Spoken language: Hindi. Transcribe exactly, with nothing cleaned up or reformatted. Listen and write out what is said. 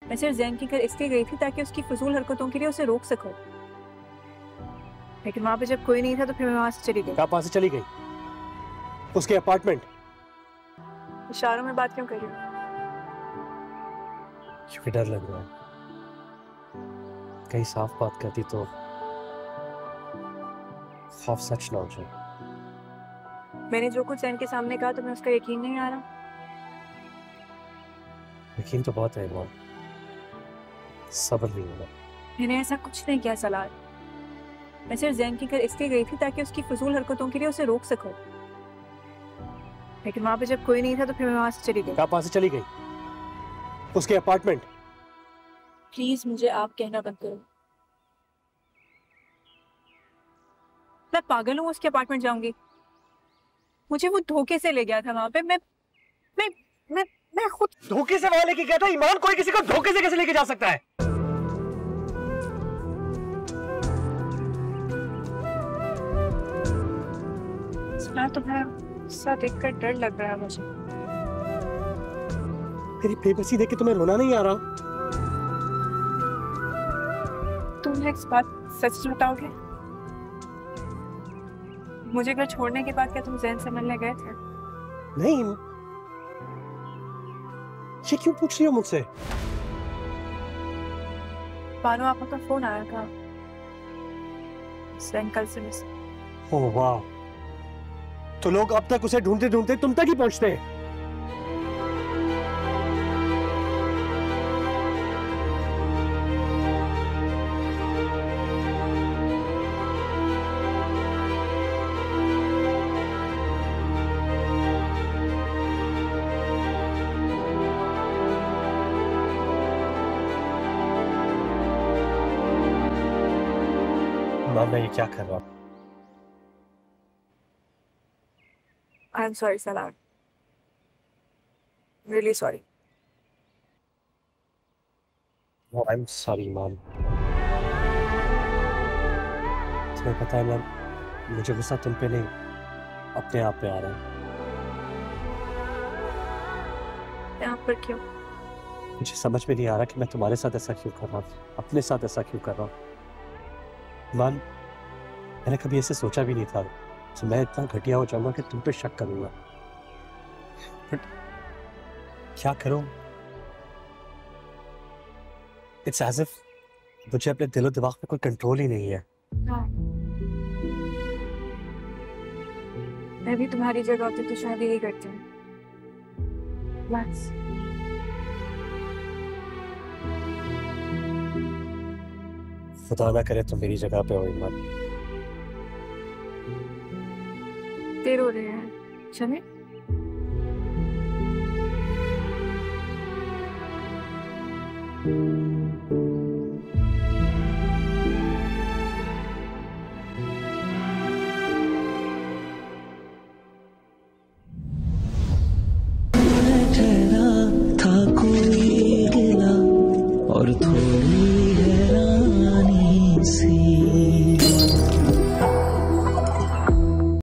मैं सिर्फ जैन के घर इसलिए गई थी ताकि उसकी फजूल हरकतों के लिए उसे रोक सकूं। लेकिन वहां पे जब कोई नहीं था तो फिर मैं वहां से चली गई। आप वहां से चली गई? उसके अपार्टमेंट? इशारों में बात क्यों कर रही हो? क्योंकि डर लग रहा है, कहीं साफ बात करती तो खौफ सच ना हो जाए। मैंने जो कुछ जैन के सामने कहा तुम्हें उसका यकीन नहीं आ रहा? यकीन तो बहुत है इमरान, सब्र नहीं होगा। मैंने ऐसा कुछ नहीं किया सलार। मैं सिर्फ जैन के घर इसलिए गई थी ताकि उसकी फजूल हरकतों के लिए उसे रोक सकूं। लेकिन वहां पे जब कोई नहीं था तो फिर मैं वहां से चली गई। आप वहां से चली गई? उसके अपार्टमेंट? प्लीज मुझे आप कहना बंद करो। मैं पागल हूँ उसके अपार्टमेंट जाऊंगी? मुझे वो धोखे से ले गया था वहां पे। मैं मैं मैं मैं खुद धोखे से वहां लेके गया था? ईमान, कोई किसी को धोखे से कैसे लेके जा सकता है? मैं तुम्हें सा देखकर डर लग रहा है मुझे। मेरी बेबसी देख के तुम्हें रोना नहीं आ रहा? तुम एक बात सच बताओगे? मुझे घर छोड़ने के बाद क्या तुम जैन से मिलने गए थे? नहीं। ये क्यों पूछ रही हो मुझसे? बानो आपा का फोन आया था जैन कल से मिस। ओह वाह, तो लोग अब तक उसे ढूंढते ढूंढते तुम तक ही पहुंचते हैं। मैं ये क्या कर रहा हूँ? I am sorry Salar, really sorry. I am sorry ma'am. तुम्हें पता है मैम, मुझे गुस्सा तुम पे नहीं, अपने आप पे आ रहा है। यहाँ पर क्यों? मुझे समझ में नहीं आ रहा कि मैं तुम्हारे साथ ऐसा क्यों कर रहा हूँ, अपने साथ ऐसा क्यों कर रहा हूँ। मान, मैंने कभी ऐसे सोचा भी नहीं था तो मैं इतना घटिया हो जाऊंगा कि तुम पे शक करूंगा। बट क्या करूं? इट्स एज इफ मुझे अपने दिलो दिमाग पे कोई कंट्रोल ही नहीं है। हाँ, मैं भी तुम्हारी जगह होती तो शायद यही करती हूँ। बस खुदा ना करे तुम मेरी जगह पे हो ईमान। देर हो रही है, चले?